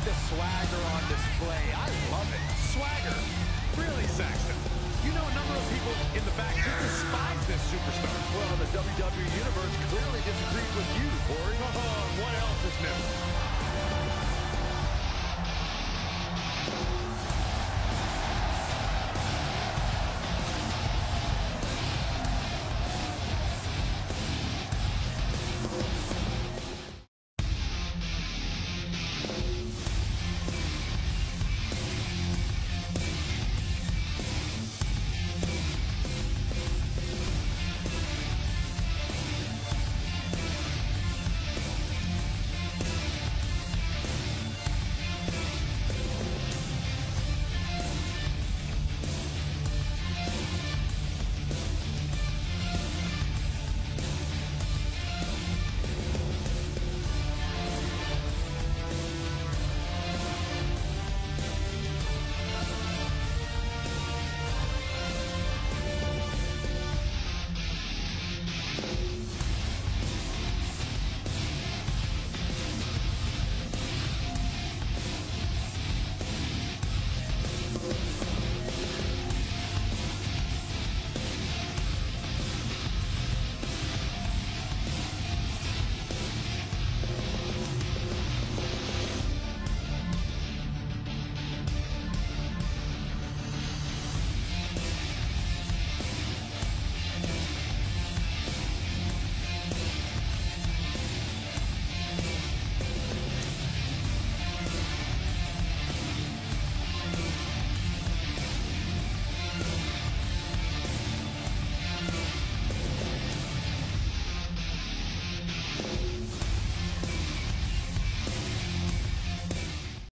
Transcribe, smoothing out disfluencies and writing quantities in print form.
the swagger on display. I love it. Swagger? Really, Saxton? You know a number of people in the back just despise this superstar. Well, the WWE Universe clearly disagrees with you, Corey. What else is new?